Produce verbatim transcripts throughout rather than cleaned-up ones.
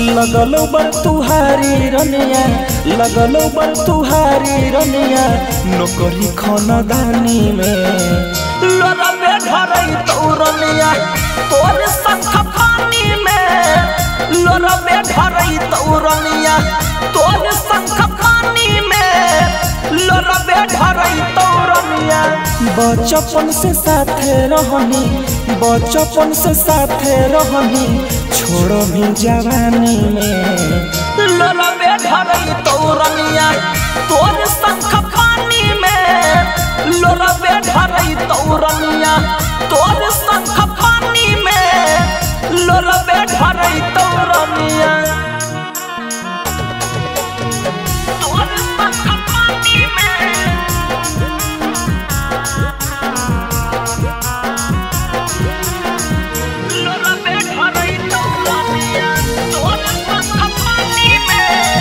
लगलो बर तुहारी रनिया लगलो बर तुहारी रनिया नौकरी खानदानी में लड़बे धरई तो रनिया तोर संख पानी में लड़बे धरई तो रनिया तोर संख पानी में लड़बे धरई तो रनिया। बचपन से साथे रहनी बचपन से साथे रहनी छोड़ो भी जवानी में लड़बे धरई तो रनिया तोर संख पानी में लड़बे धरई तो रनिया तोर संख पानी में लड़बे धरई तो रनिया। तोर संख पानी में लड़बे धरई तो रनिया तोर संख पानी में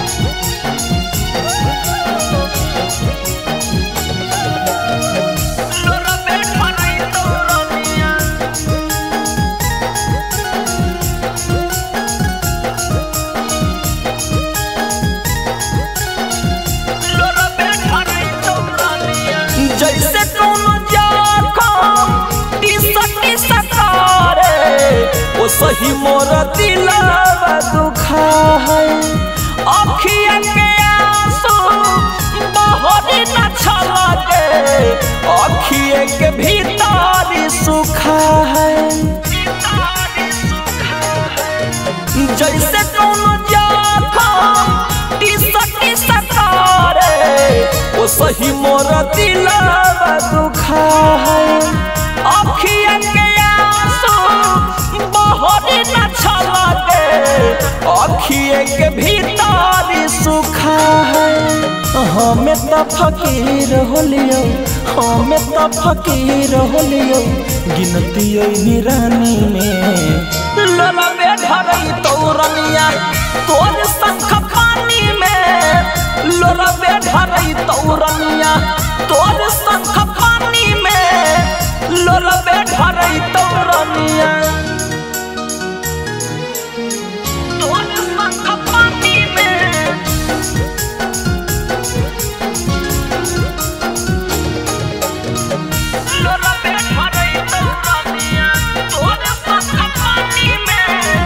लड़बे धरई तो रनिया। लड़बे धरई तो रनिया। जैसे कोनो जखम टीसटी सतारे ओ सही मोर दिलवा दुखा है अखिया के आंसू बहरी न छलके अखिए के भीतर सुखा है। जैसे कोनो जखम टीसटी सतारे ओ सही मोर दिलवा दुखा है अखिया के आंसू बहरी न छलके अखिए के भीतर सुखा है। हमें तो फकीर होलियो हमें तो फकीर होलियो गिनती निरानी में लड़बे धरई तो रनिया तोर संख पानी में लड़बे धरई तो रनिया तोर संख पानी में लड़बे धरई तो रनिया। तोर संख पानी में लड़बे धरई तो रनिया तोर संख पानी में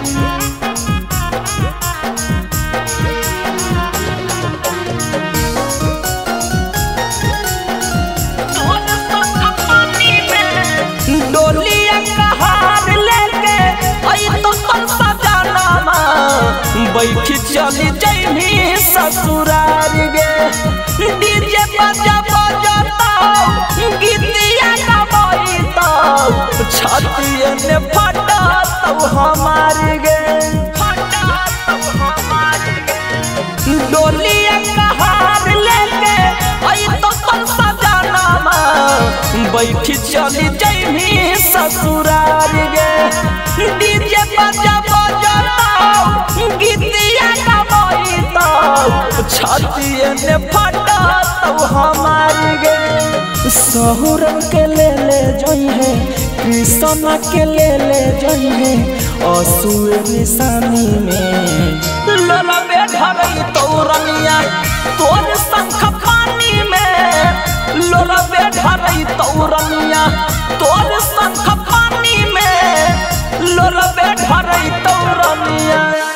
तोर संख पानी में। डोलिया कहार लेके आई तो तन सजनामा बैठ चली जइनी ससुरार गे डीजे बजा बजाता गीतिया गवाई तो छतिए ने फटा तो हमार गे फटा तो हमार गे। डोलिया कहार लेके आई तो तन सजनामा बैठ चली जइनी ससुरार गे डीजे बजा बजाता गीतिया गवाई तो छतिए ने फटा तो हमार गे। सहुरन के ले ले जई है कृष्ण के ले ले जई है असुए निशानी में लड़बे धरई तो रनिया तोर संख पानी में लड़बे धरई तो रनिया तोर संख पानी में लड़बे धरई तो रनिया।